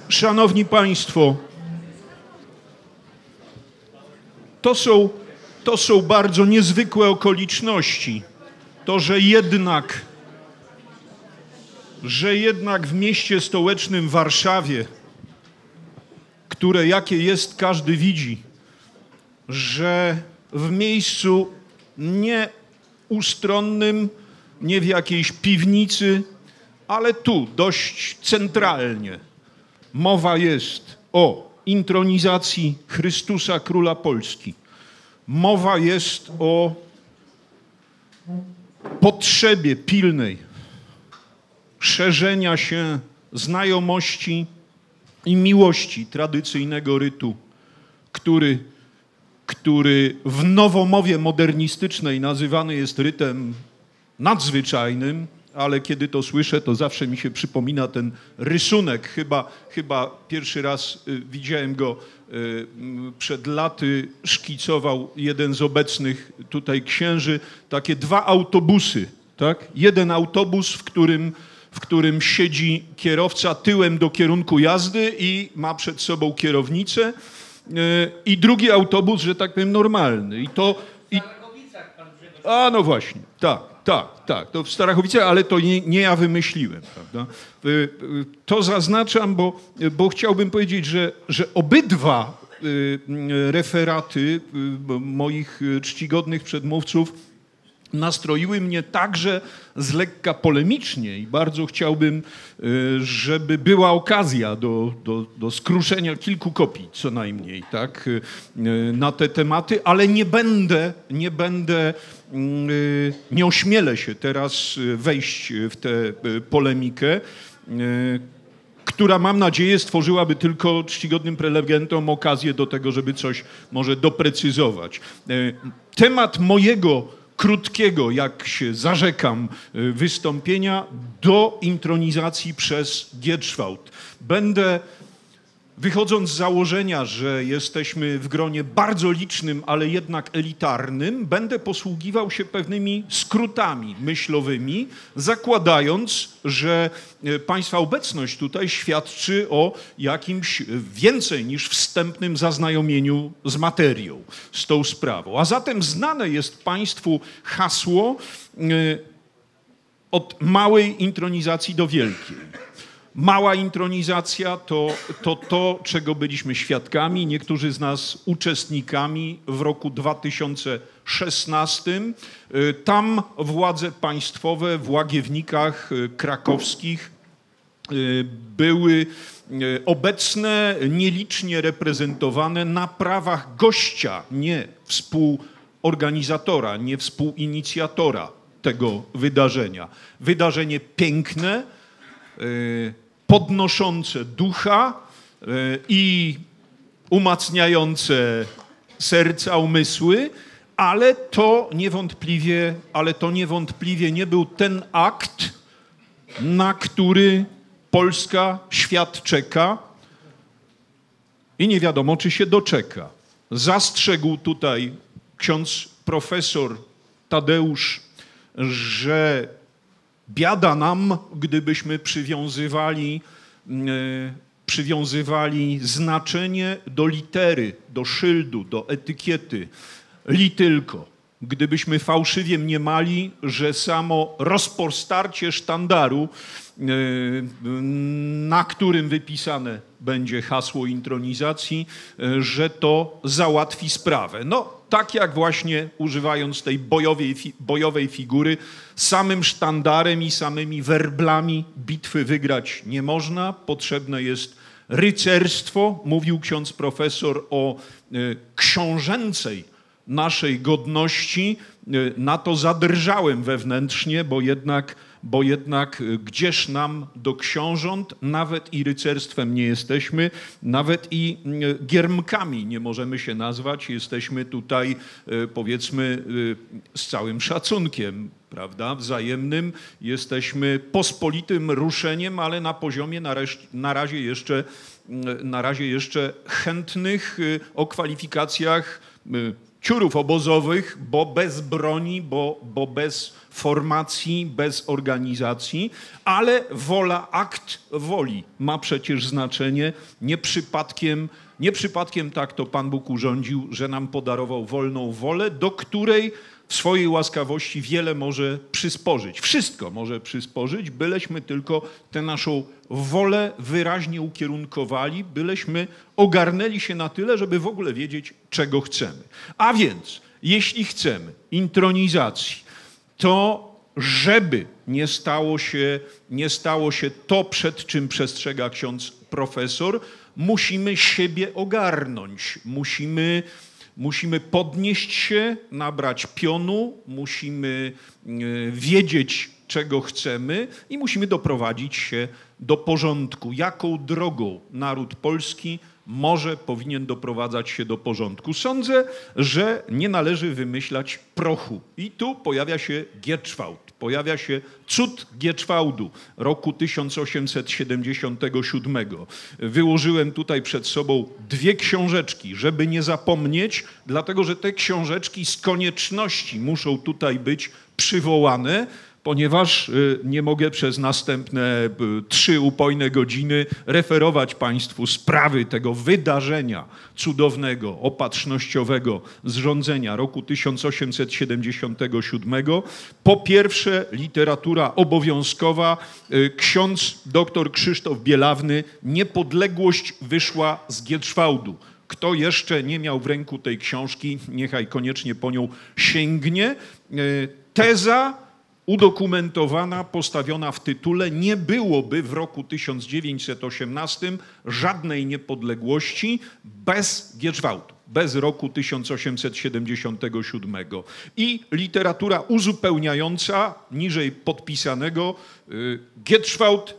Szanowni Państwo, to są bardzo niezwykłe okoliczności. To, że jednak w mieście stołecznym Warszawie, które jakie jest, każdy widzi, że w miejscu nie ustronnym, nie w jakiejś piwnicy, ale tu, dość centralnie, mowa jest o intronizacji Chrystusa Króla Polski. Mowa jest o potrzebie pilnej szerzenia się znajomości i miłości tradycyjnego rytu, który w nowomowie modernistycznej nazywany jest rytem nadzwyczajnym, ale kiedy to słyszę, to zawsze mi się przypomina ten rysunek. Chyba pierwszy raz widziałem go przed laty, szkicował jeden z obecnych tutaj księży, takie dwa autobusy, tak? Jeden autobus, w którym siedzi kierowca tyłem do kierunku jazdy i ma przed sobą kierownicę, i drugi autobus, że tak powiem, normalny. A no właśnie, tak, to w Starachowicach, ale to nie ja wymyśliłem, prawda? To zaznaczam, bo chciałbym powiedzieć, że obydwa referaty moich czcigodnych przedmówców nastroiły mnie także z lekka polemicznie i bardzo chciałbym, żeby była okazja do skruszenia kilku kopii co najmniej, tak, na te tematy, ale nie ośmielę się teraz wejść w tę polemikę, która, mam nadzieję, stworzyłaby tylko czcigodnym prelegentom okazję do tego, żeby coś może doprecyzować. Temat mojego krótkiego, jak się zarzekam, wystąpienia do intronizacji przez Gierszwałd. Będę, wychodząc z założenia, że jesteśmy w gronie bardzo licznym, ale jednak elitarnym, będę posługiwał się pewnymi skrótami myślowymi, zakładając, że Państwa obecność tutaj świadczy o jakimś więcej niż wstępnym zaznajomieniu z materią, z tą sprawą. A zatem znane jest Państwu hasło od małej intronizacji do wielkiej. Mała intronizacja to, czego byliśmy świadkami, niektórzy z nas uczestnikami w roku 2016. Tam władze państwowe w Łagiewnikach krakowskich były obecne, nielicznie reprezentowane na prawach gościa, nie współorganizatora, nie współinicjatora tego wydarzenia. Wydarzenie piękne, podnoszące ducha i umacniające serca, umysły, ale to niewątpliwie nie był ten akt, na który Polska, świat czeka i nie wiadomo, czy się doczeka. Zastrzegł tutaj ksiądz profesor Tadeusz, że biada nam, gdybyśmy przywiązywali znaczenie do litery, do szyldu, do etykiety, li tylko. Gdybyśmy fałszywie mniemali, że samo rozpostarcie sztandaru, na którym wypisane będzie hasło intronizacji, że to załatwi sprawę. No, tak jak właśnie używając tej bojowej figury, samym sztandarem i samymi werblami bitwy wygrać nie można. Potrzebne jest rycerstwo. Mówił ksiądz profesor o książęcej naszej godności. Na to zadrżałem wewnętrznie, bo jednak gdzież nam do książąt, nawet i rycerstwem nie jesteśmy, nawet i giermkami nie możemy się nazwać. Jesteśmy tutaj, powiedzmy, z całym szacunkiem, prawda, wzajemnym. Jesteśmy pospolitym ruszeniem, ale na poziomie na razie jeszcze chętnych o kwalifikacjach ciurów obozowych, bo bez broni, bo bez formacji, bez organizacji, ale wola, akt woli ma przecież znaczenie. Nie przypadkiem tak to Pan Bóg urządził, że nam podarował wolną wolę, do której w swojej łaskawości wiele może przysporzyć. Wszystko może przysporzyć, byleśmy tylko tę naszą wolę wyraźnie ukierunkowali, byleśmy ogarnęli się na tyle, żeby w ogóle wiedzieć, czego chcemy. A więc, jeśli chcemy intronizacji, to żeby nie stało się to, przed czym przestrzega ksiądz profesor, musimy siebie ogarnąć, musimy podnieść się, nabrać pionu, musimy wiedzieć, czego chcemy i musimy doprowadzić się do porządku. Jaką drogą naród polski powinien doprowadzać się do porządku? Sądzę, że nie należy wymyślać prochu. I tu pojawia się Gierczwałd. Pojawia się cud Gierczwałdu roku 1877. Wyłożyłem tutaj przed sobą dwie książeczki, żeby nie zapomnieć, dlatego że te książeczki z konieczności muszą tutaj być przywołane, ponieważ nie mogę przez następne 3 upojne godziny referować Państwu sprawy tego wydarzenia cudownego, opatrznościowego zrządzenia roku 1877. Po pierwsze, literatura obowiązkowa. Ksiądz dr Krzysztof Bielawny, Niepodległość wyszła z Gierczwałdu. Kto jeszcze nie miał w ręku tej książki, niechaj koniecznie po nią sięgnie. Teza udokumentowana, postawiona w tytule: nie byłoby w roku 1918 żadnej niepodległości bez Gierczwałdu, bez roku 1877. I literatura uzupełniająca, niżej podpisanego, Gierczwałd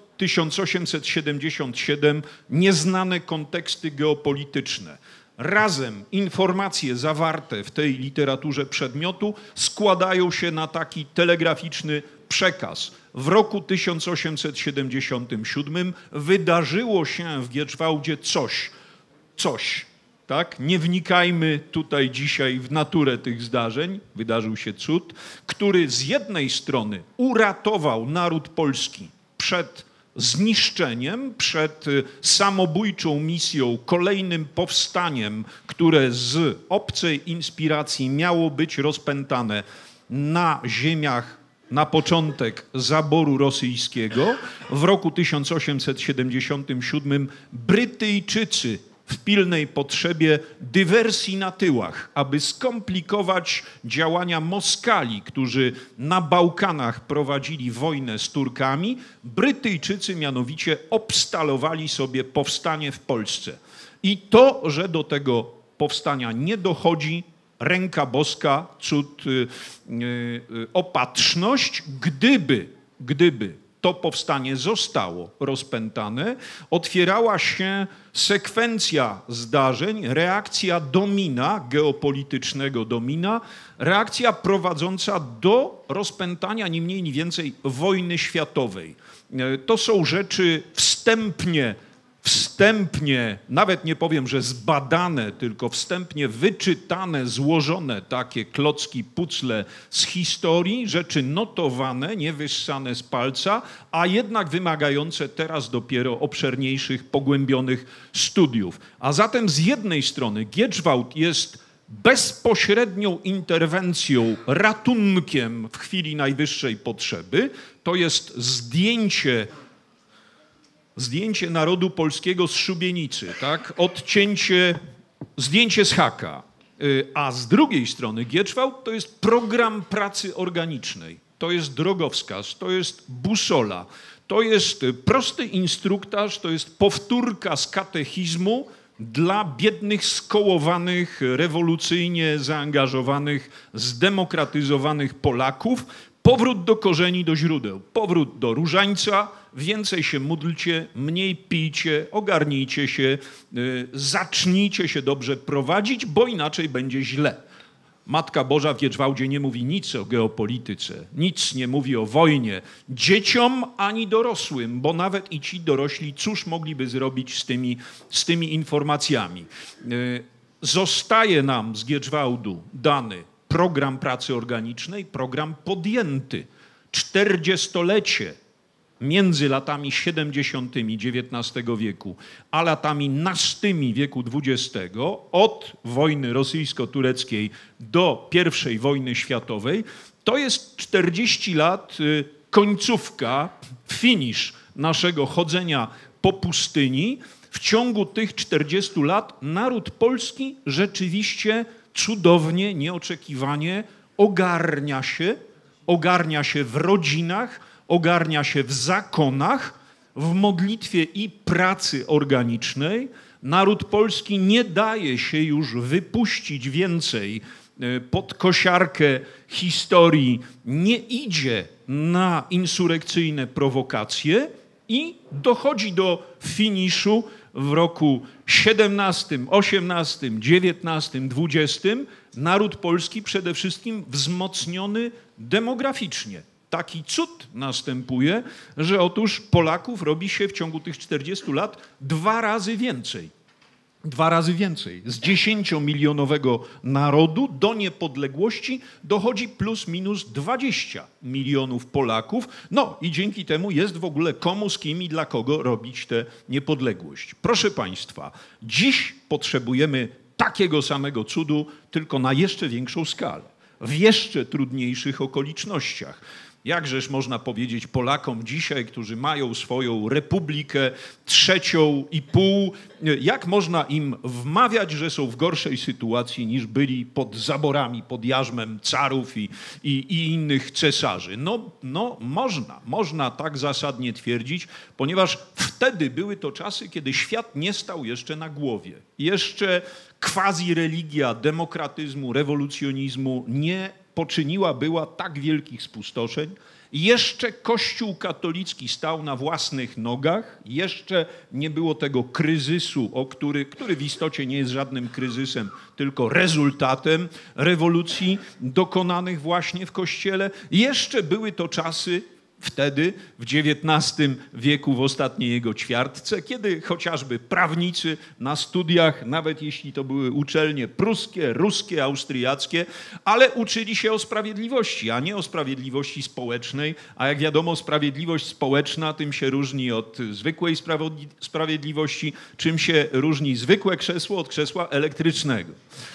1877, nieznane konteksty geopolityczne. Razem informacje zawarte w tej literaturze przedmiotu składają się na taki telegraficzny przekaz. W roku 1877 wydarzyło się w Gierczwałdzie coś, tak? Nie wnikajmy tutaj dzisiaj w naturę tych zdarzeń. Wydarzył się cud, który z jednej strony uratował naród polski przed zniszczeniem, przed samobójczą misją, kolejnym powstaniem, które z obcej inspiracji miało być rozpętane na ziemiach na początek zaboru rosyjskiego. W roku 1877 Brytyjczycy w pilnej potrzebie dywersji na tyłach, aby skomplikować działania Moskali, którzy na Bałkanach prowadzili wojnę z Turkami, Brytyjczycy mianowicie obstalowali sobie powstanie w Polsce. I to, że do tego powstania nie dochodzi, ręka boska, cud, opatrzność, gdyby to powstanie zostało rozpętane, otwierała się sekwencja zdarzeń, reakcja domina, geopolitycznego domina, reakcja prowadząca do rozpętania ni mniej ni więcej wojny światowej. To są rzeczy wstępnie, nawet nie powiem, że zbadane, tylko wstępnie wyczytane, złożone takie klocki, pucle z historii, rzeczy notowane, nie wyssane z palca, a jednak wymagające teraz dopiero obszerniejszych, pogłębionych studiów. A zatem z jednej strony Gierczwałd jest bezpośrednią interwencją, ratunkiem w chwili najwyższej potrzeby. To jest zdjęcie narodu polskiego z szubienicy, tak? Zdjęcie z haka. A z drugiej strony Gierczwałd to jest program pracy organicznej, to jest drogowskaz, to jest busola, to jest prosty instruktaż, to jest powtórka z katechizmu dla biednych, skołowanych, rewolucyjnie zaangażowanych, zdemokratyzowanych Polaków. Powrót do korzeni, do źródeł, powrót do różańca, więcej się módlcie, mniej pijcie, ogarnijcie się, zacznijcie się dobrze prowadzić, bo inaczej będzie źle. Matka Boża w Gierczwałdzie nie mówi nic o geopolityce, nic nie mówi o wojnie dzieciom ani dorosłym, bo nawet i ci dorośli cóż mogliby zrobić z tymi informacjami. zostaje nam z Giedrzwałdu dany program pracy organicznej, program podjęty. 40-lecie między latami 70. XIX wieku a latami nastymi wieku XX, od wojny rosyjsko-tureckiej do I wojny światowej, to jest 40 lat, końcówka, finisz naszego chodzenia po pustyni. W ciągu tych 40 lat naród polski rzeczywiście cudownie, nieoczekiwanie ogarnia się w rodzinach, ogarnia się w zakonach, w modlitwie i pracy organicznej. Naród polski nie daje się już wypuścić więcej pod kosiarkę historii, nie idzie na insurekcyjne prowokacje i dochodzi do finiszu w roku 17, 18, 19, 20. Naród polski przede wszystkim wzmocniony demograficznie. Taki cud następuje, że otóż Polaków robi się w ciągu tych 40 lat 2 razy więcej. 2 razy więcej. Z 10-milionowego narodu do niepodległości dochodzi plus minus 20 milionów Polaków. No i dzięki temu jest w ogóle komu, z kim i dla kogo robić tę niepodległość. Proszę Państwa, dziś potrzebujemy takiego samego cudu, tylko na jeszcze większą skalę, w jeszcze trudniejszych okolicznościach. Jakżeż można powiedzieć Polakom dzisiaj, którzy mają swoją republikę 3,5, jak można im wmawiać, że są w gorszej sytuacji niż byli pod zaborami, pod jarzmem carów i innych cesarzy? No można tak zasadnie twierdzić, ponieważ wtedy były to czasy, kiedy świat nie stał jeszcze na głowie. Jeszcze quasi-religia demokratyzmu, rewolucjonizmu nie była tak wielkich spustoszeń. Jeszcze Kościół katolicki stał na własnych nogach, jeszcze nie było tego kryzysu, który w istocie nie jest żadnym kryzysem, tylko rezultatem rewolucji dokonanych właśnie w Kościele. Jeszcze były to czasy, wtedy, w XIX wieku, w ostatniej jego ćwiartce, kiedy chociażby prawnicy na studiach, nawet jeśli to były uczelnie pruskie, ruskie, austriackie, ale uczyli się o sprawiedliwości, a nie o sprawiedliwości społecznej, a jak wiadomo, sprawiedliwość społeczna tym się różni od zwykłej sprawiedliwości, czym się różni zwykłe krzesło od krzesła elektrycznego.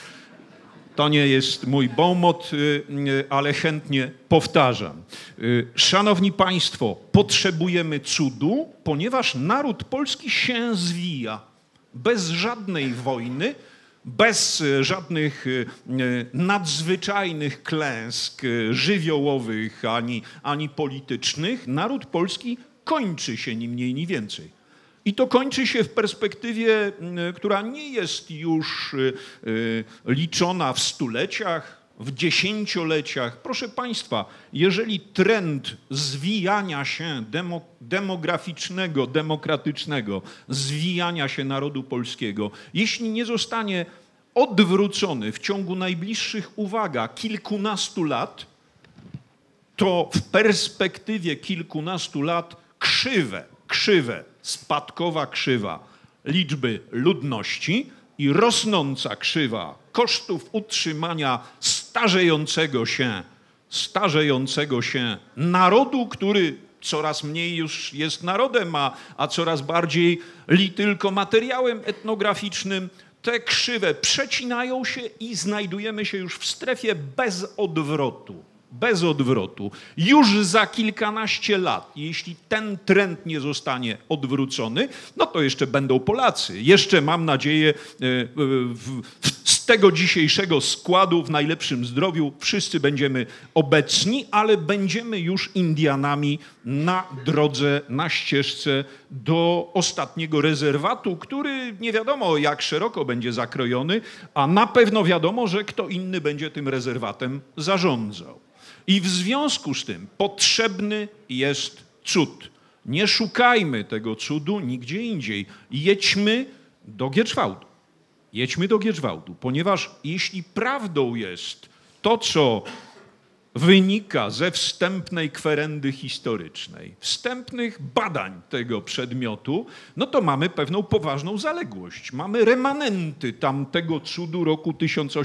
To nie jest mój bonmot, ale chętnie powtarzam. Szanowni Państwo, potrzebujemy cudu, ponieważ naród polski się zwija. Bez żadnej wojny, bez żadnych nadzwyczajnych klęsk żywiołowych ani politycznych, naród polski kończy się ni mniej, ni więcej. I to kończy się w perspektywie, która nie jest już liczona w stuleciach, w dziesięcioleciach. Proszę Państwa, jeżeli trend zwijania się demograficznego, demokratycznego, zwijania się narodu polskiego, jeśli nie zostanie odwrócony w ciągu najbliższych, uwaga, kilkunastu lat, to w perspektywie kilkunastu lat krzywe, spadkowa krzywa liczby ludności i rosnąca krzywa kosztów utrzymania starzejącego się narodu, który coraz mniej już jest narodem, a coraz bardziej li tylko materiałem etnograficznym. Te krzywe przecinają się i znajdujemy się już w strefie bez odwrotu. Bez odwrotu. Już za kilkanaście lat, jeśli ten trend nie zostanie odwrócony, no to jeszcze będą Polacy. Jeszcze, mam nadzieję, z tego dzisiejszego składu w najlepszym zdrowiu wszyscy będziemy obecni, ale będziemy już Indianami na drodze, na ścieżce do ostatniego rezerwatu, który nie wiadomo jak szeroko będzie zakrojony, a na pewno wiadomo, że kto inny będzie tym rezerwatem zarządzał. I w związku z tym potrzebny jest cud. Nie szukajmy tego cudu nigdzie indziej. Jedźmy do Giedrzwałdu. Jedźmy do Giedrzwałdu, ponieważ jeśli prawdą jest to, co wynika ze wstępnej kwerendy historycznej, wstępnych badań tego przedmiotu, no to mamy pewną poważną zaległość. Mamy remanenty tamtego cudu roku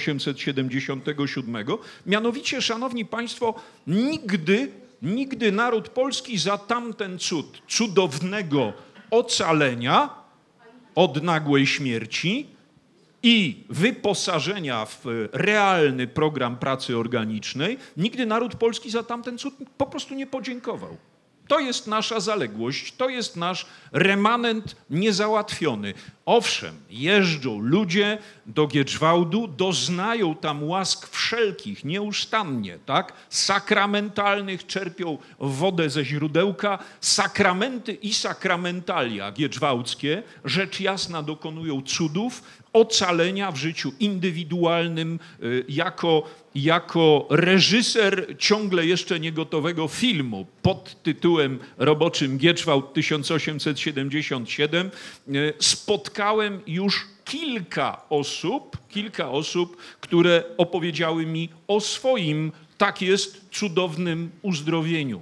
1877. Mianowicie, szanowni państwo, nigdy naród polski za tamten cud cudownego ocalenia od nagłej śmierci i wyposażenia w realny program pracy organicznej, nigdy naród polski za tamten cud po prostu nie podziękował. To jest nasza zaległość, to jest nasz remanent niezałatwiony. Owszem, jeżdżą ludzie do Giedrzwałdu, doznają tam łask wszelkich, nieustannie, tak? Sakramentalnych, czerpią wodę ze źródełka, sakramenty i sakramentalia giedrzwałdzkie, rzecz jasna, dokonują cudów, ocalenia w życiu indywidualnym jako reżyser ciągle jeszcze niegotowego filmu pod tytułem roboczym Giedrzwałd 1877 spotkałem już kilka osób, które opowiedziały mi o swoim, tak jest, cudownym uzdrowieniu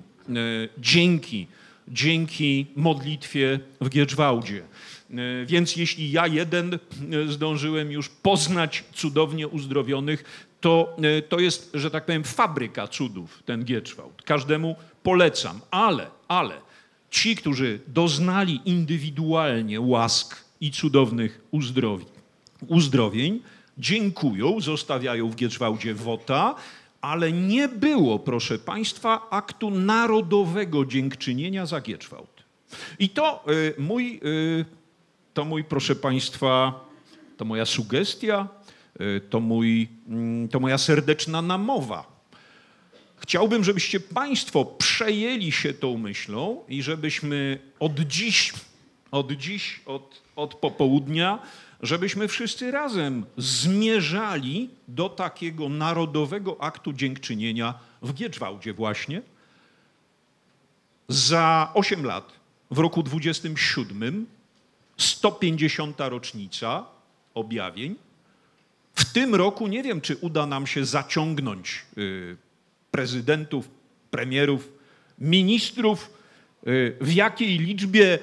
dzięki modlitwie w Giedrzwałdzie. Więc jeśli ja jeden zdążyłem już poznać cudownie uzdrowionych, to jest, że tak powiem, fabryka cudów, ten Giedrzwałd. Każdemu polecam, ale ci, którzy doznali indywidualnie łask i cudownych uzdrowień, dziękują, zostawiają w Giedrzwałdzie wota, ale nie było, proszę państwa, aktu narodowego dziękczynienia za Giedrzwałd. I to proszę państwa, to moja sugestia, to moja serdeczna namowa. Chciałbym, żebyście państwo przejęli się tą myślą i żebyśmy od popołudnia, żebyśmy wszyscy razem zmierzali do takiego narodowego aktu dziękczynienia w Giedrzwałdzie właśnie. Za 8 lat, w roku 27, 150. rocznica objawień. W tym roku nie wiem, czy uda nam się zaciągnąć prezydentów, premierów, ministrów, w jakiej liczbie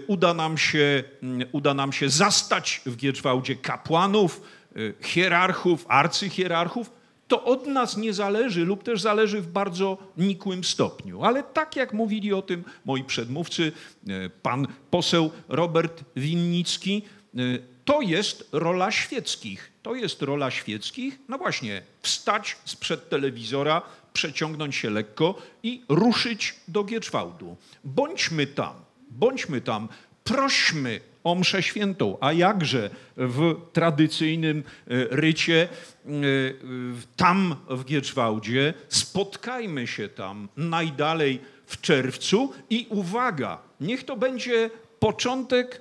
uda nam się zastać w Giedrzwałdzie kapłanów, hierarchów, arcyhierarchów. To od nas nie zależy lub też zależy w bardzo nikłym stopniu. Ale tak jak mówili o tym moi przedmówcy, pan poseł Robert Winnicki, to jest rola świeckich. To jest rola świeckich, no właśnie, wstać sprzed telewizora, przeciągnąć się lekko i ruszyć do Giedrzwałdu. Bądźmy tam, prośmy o mszę świętą, a jakże w tradycyjnym rycie tam w Giedrzwałdzie, spotkajmy się tam najdalej w czerwcu i uwaga, niech to będzie początek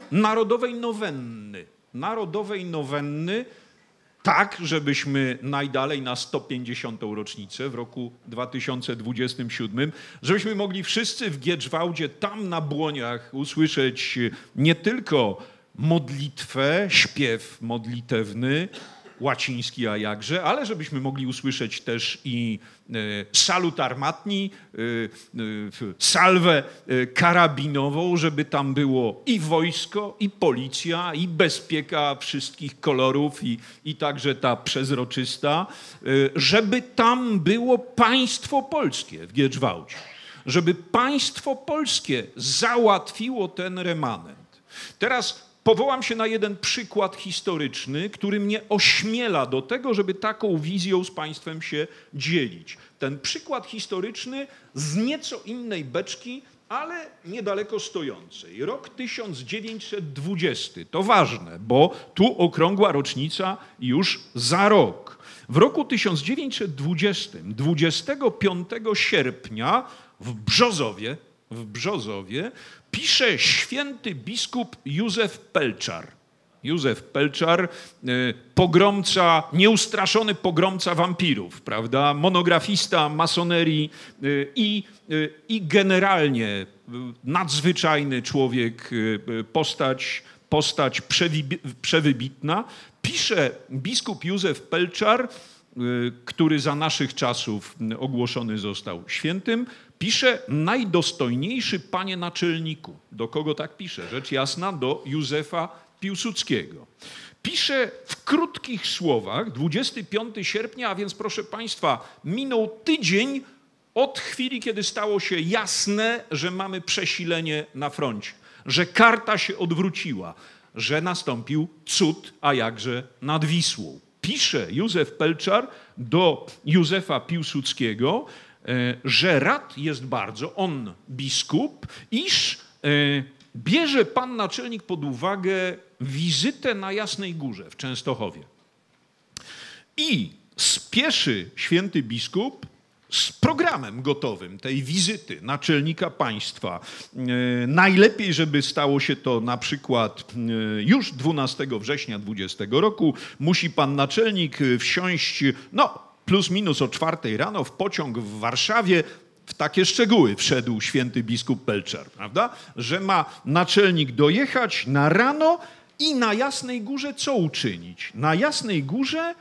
narodowej nowenny, tak, żebyśmy najdalej na 150. rocznicę w roku 2027, żebyśmy mogli wszyscy w Giedrzwałdzie, tam na Błoniach usłyszeć nie tylko modlitwę, śpiew modlitewny, łaciński, a jakże, ale żebyśmy mogli usłyszeć też i salut armatni, salwę karabinową, żeby tam było i wojsko, i policja, i bezpieka wszystkich kolorów, i także ta przezroczysta, żeby tam było państwo polskie w Giedrzwałdzie, żeby państwo polskie załatwiło ten remanent. Teraz powołam się na jeden przykład historyczny, który mnie ośmiela do tego, żeby taką wizją z państwem się dzielić. Ten przykład historyczny z nieco innej beczki, ale niedaleko stojącej. Rok 1920. To ważne, bo tu okrągła rocznica już za rok. W roku 1920, 25 sierpnia w Brzozowie pisze święty biskup Józef Pelczar. Józef Pelczar, pogromca, nieustraszony pogromca wampirów, prawda? Monografista masonerii i generalnie nadzwyczajny człowiek, postać przewybitna. Pisze biskup Józef Pelczar który za naszych czasów ogłoszony został świętym, pisze najdostojniejszy panie naczelniku. Do kogo tak pisze? Rzecz jasna, do Józefa Piłsudskiego. Pisze w krótkich słowach, 25 sierpnia, a więc proszę państwa, minął tydzień od chwili, kiedy stało się jasne, że mamy przesilenie na froncie, że karta się odwróciła, że nastąpił cud, a jakże nad Wisłą. Pisze Józef Pelczar do Józefa Piłsudskiego, że rad jest bardzo, on biskup, iż bierze pan naczelnik pod uwagę wizytę na Jasnej Górze w Częstochowie. I spieszy święty biskup z programem gotowym tej wizyty naczelnika państwa. Najlepiej, żeby stało się to na przykład już 12 września 20 roku. Musi pan naczelnik wsiąść, plus minus o 4 rano w pociąg w Warszawie. W takie szczegóły wszedł święty biskup Pelczar, prawda? Że ma naczelnik dojechać na rano i na Jasnej Górze co uczynić? Na Jasnej Górze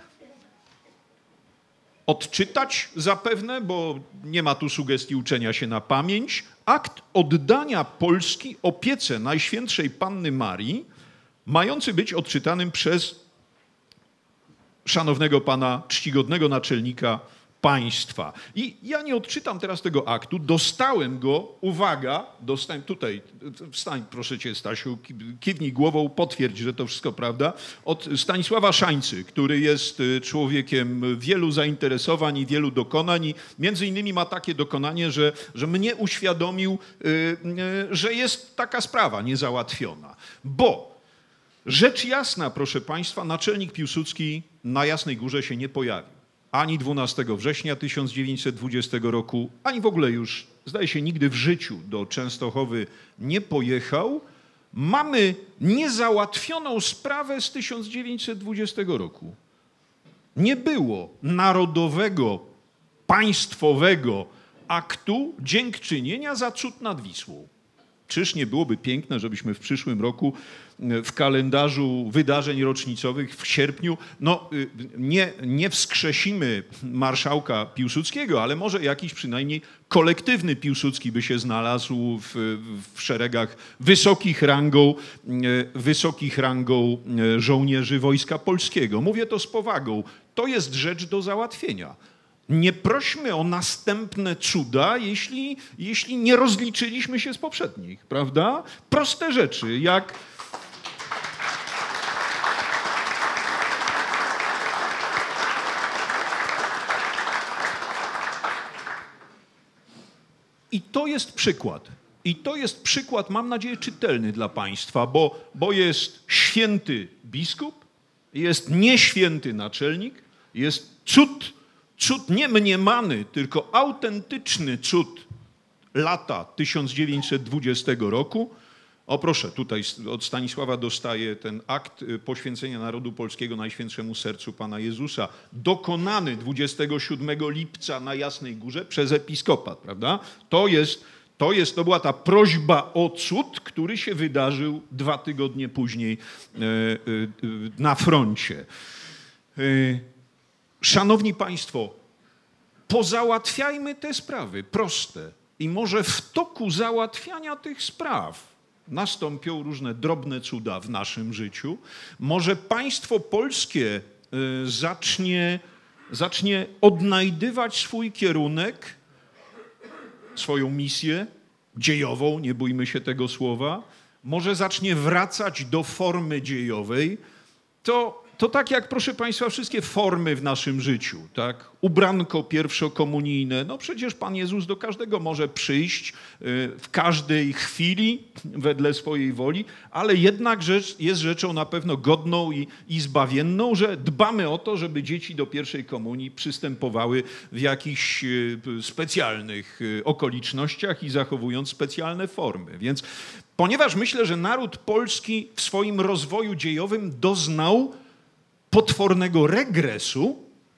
odczytać zapewne, bo nie ma tu sugestii uczenia się na pamięć, akt oddania Polski opiece Najświętszej Panny Marii, mający być odczytanym przez szanownego pana, czcigodnego naczelnika państwa. I ja nie odczytam teraz tego aktu, dostałem go, uwaga, dostałem tutaj, wstań proszę cię Stasiu, kiwnij głową, potwierdź, że to wszystko prawda, od Stanisława Szańcy, który jest człowiekiem wielu zainteresowań i wielu dokonań i między innymi ma takie dokonanie, że mnie uświadomił, że jest taka sprawa niezałatwiona. Bo rzecz jasna, proszę państwa, naczelnik Piłsudski na Jasnej Górze się nie pojawił. Ani 12 września 1920 roku, ani w ogóle już, zdaje się, nigdy w życiu do Częstochowy nie pojechał. Mamy niezałatwioną sprawę z 1920 roku. Nie było narodowego, państwowego aktu dziękczynienia za cud nad Wisłą. Czyż nie byłoby piękne, żebyśmy w przyszłym roku w kalendarzu wydarzeń rocznicowych w sierpniu, nie wskrzesimy marszałka Piłsudskiego, ale może jakiś przynajmniej kolektywny Piłsudski by się znalazł w szeregach wysokich rangą żołnierzy Wojska Polskiego. Mówię to z powagą. To jest rzecz do załatwienia. Nie prośmy o następne cuda, jeśli nie rozliczyliśmy się z poprzednich, prawda? Proste rzeczy, jak... I to jest przykład. I to jest przykład, mam nadzieję, czytelny dla państwa, bo jest święty biskup, jest nieświęty naczelnik, jest cud nie mniemany, tylko autentyczny cud lata 1920 roku. O proszę, tutaj od Stanisława dostaję ten akt poświęcenia narodu polskiego Najświętszemu Sercu Pana Jezusa, dokonany 27 lipca na Jasnej Górze przez episkopat, prawda? To była ta prośba o cud, który się wydarzył 2 tygodnie później na froncie. Szanowni państwo, pozałatwiajmy te sprawy proste i może w toku załatwiania tych spraw nastąpią różne drobne cuda w naszym życiu. Może państwo polskie zacznie odnajdywać swój kierunek, swoją misję dziejową, nie bójmy się tego słowa. Może zacznie wracać do formy dziejowej. To tak jak, proszę państwa, wszystkie formy w naszym życiu, tak? Ubranko pierwszokomunijne, przecież Pan Jezus do każdego może przyjść w każdej chwili wedle swojej woli, ale jednak jest rzeczą na pewno godną i zbawienną, że dbamy o to, żeby dzieci do pierwszej komunii przystępowały w jakichś specjalnych okolicznościach i zachowując specjalne formy. Więc ponieważ myślę, że naród polski w swoim rozwoju dziejowym doznał potwornego regresu,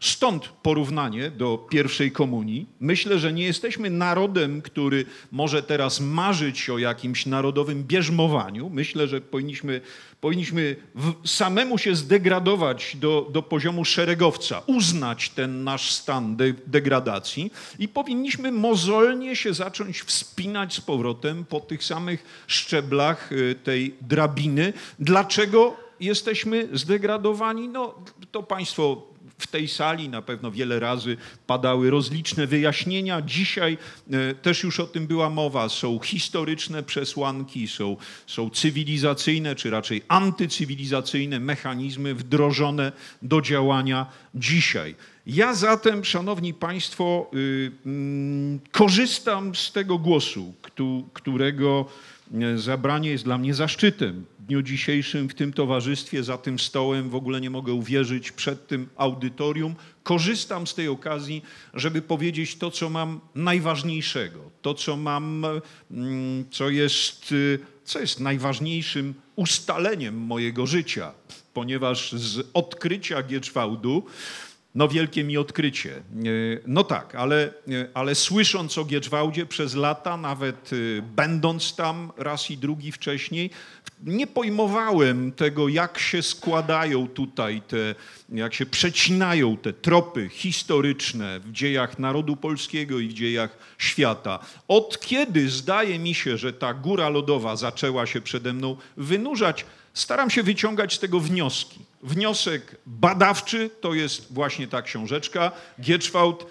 Stąd porównanie do pierwszej komunii. Myślę, że nie jesteśmy narodem, który może teraz marzyć o jakimś narodowym bierzmowaniu. Myślę, że powinniśmy samemu się zdegradować do poziomu szeregowca, uznać ten nasz stan degradacji i powinniśmy mozolnie się zacząć wspinać z powrotem po tych samych szczeblach tej drabiny. Dlaczego jesteśmy zdegradowani? No to państwo w tej sali na pewno wiele razy padały rozliczne wyjaśnienia. Dzisiaj też już o tym była mowa. Są historyczne przesłanki, są cywilizacyjne, czy raczej antycywilizacyjne mechanizmy wdrożone do działania dzisiaj. Ja zatem, szanowni państwo, korzystam z tego głosu, którego zabranie jest dla mnie zaszczytem. W dniu dzisiejszym w tym towarzystwie, za tym stołem, w ogóle nie mogę uwierzyć, przed tym audytorium. Korzystam z tej okazji, żeby powiedzieć to, co mam najważniejszego, to, co mam, co jest najważniejszym ustaleniem mojego życia, ponieważ z odkrycia Gieczwałdu, no wielkie mi odkrycie. No tak, ale słysząc o Gieczwałdzie przez lata, nawet będąc tam raz i drugi wcześniej, nie pojmowałem tego, jak się składają tutaj jak się przecinają te tropy historyczne w dziejach narodu polskiego i w dziejach świata. Od kiedy zdaje mi się, że ta góra lodowa zaczęła się przede mną wynurzać, staram się wyciągać z tego wnioski. Wniosek badawczy to jest właśnie ta książeczka Gieczwałd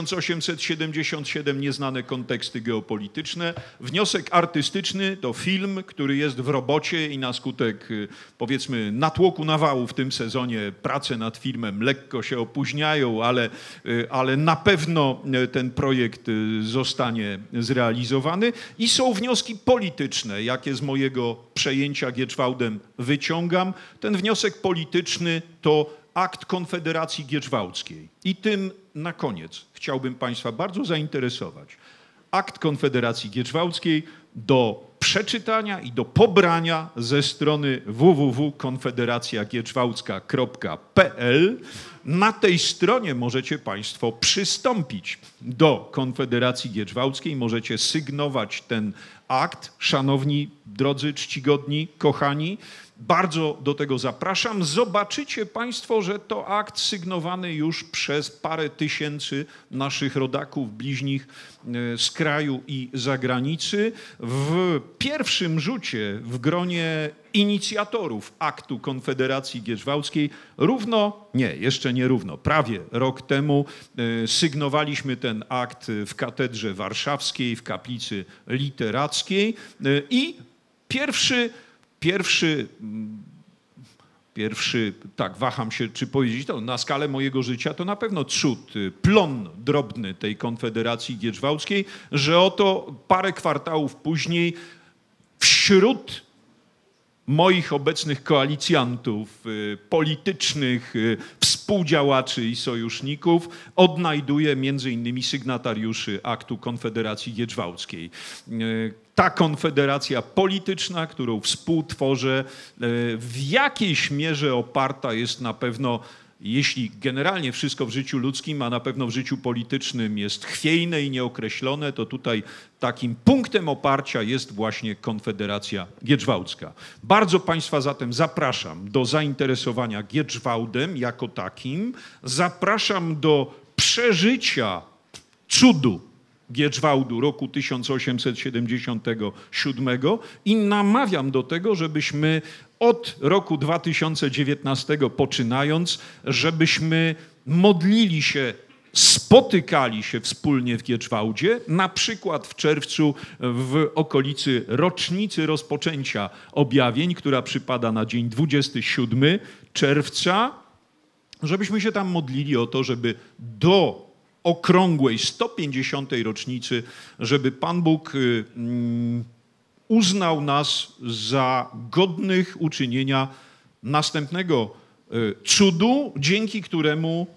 1877, nieznane konteksty geopolityczne. Wniosek artystyczny to film, który jest w robocie i na skutek, powiedzmy, natłoku nawału w tym sezonie prace nad filmem lekko się opóźniają, ale na pewno ten projekt zostanie zrealizowany. I są wnioski polityczne, jakie z mojego przejęcia Gieczwałdem wyciągam. Ten wniosek polityczny to akt Konfederacji Gieczwałdzkiej. I tym na koniec chciałbym państwa bardzo zainteresować. Akt Konfederacji Gieczwałdzkiej do przeczytania i do pobrania ze strony www.konfederacjagieczwałdzka.pl. Na tej stronie możecie państwo przystąpić do Konfederacji Gieczwałdzkiej, możecie sygnować ten akt. Szanowni, drodzy, czcigodni, kochani, bardzo do tego zapraszam. Zobaczycie państwo, że to akt sygnowany już przez parę tysięcy naszych rodaków, bliźnich z kraju i zagranicy. W pierwszym rzucie w gronie inicjatorów aktu Konfederacji Gieczwałdzkiej prawie rok temu sygnowaliśmy ten akt w Katedrze Warszawskiej, w Kaplicy Literackiej i pierwszy, tak, waham się, czy powiedzieć to, na skalę mojego życia to na pewno cud, plon drobny tej Konfederacji Gieczwałdzkiej, że oto parę kwartałów później wśród moich obecnych koalicjantów politycznych, współdziałaczy i sojuszników odnajduję między innymi sygnatariuszy aktu Konfederacji Gieczwałdzkiej. Ta konfederacja polityczna, którą współtworzę, w jakiejś mierze oparta jest na pewno, jeśli generalnie wszystko w życiu ludzkim, a na pewno w życiu politycznym jest chwiejne i nieokreślone, to tutaj takim punktem oparcia jest właśnie Konfederacja Gieczwałdzka. Bardzo państwa zatem zapraszam do zainteresowania Gieczwałdem jako takim. Zapraszam do przeżycia cudu Gieczwałdu roku 1877 i namawiam do tego, żebyśmy od roku 2019 poczynając, żebyśmy modlili się, spotykali się wspólnie w Gieczwałdzie, na przykład w czerwcu w okolicy rocznicy rozpoczęcia objawień, która przypada na dzień 27 czerwca, żebyśmy się tam modlili o to, żeby do okrągłej 150. rocznicy, żeby Pan Bóg uznał nas za godnych uczynienia następnego cudu, dzięki któremu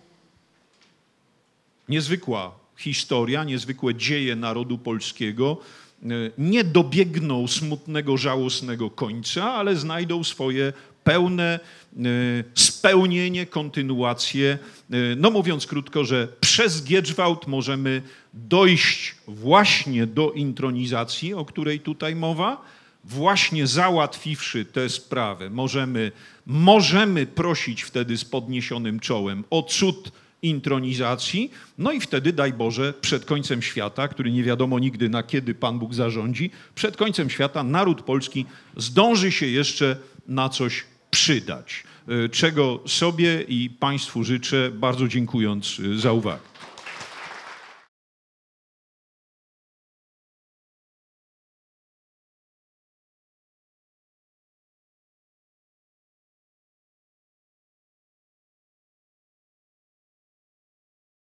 niezwykła historia, niezwykłe dzieje narodu polskiego nie dobiegną smutnego, żałosnego końca, ale znajdą swoje pełne spełnienie, kontynuację. No mówiąc krótko, że przez Giedżwałd możemy dojść właśnie do intronizacji, o której tutaj mowa. Właśnie załatwiwszy tę sprawę, możemy prosić wtedy z podniesionym czołem o cud intronizacji, no i wtedy, daj Boże, przed końcem świata, który nie wiadomo nigdy na kiedy Pan Bóg zarządzi, przed końcem świata naród polski zdąży się jeszcze na coś przydać, czego sobie i Państwu życzę, bardzo dziękując za uwagę.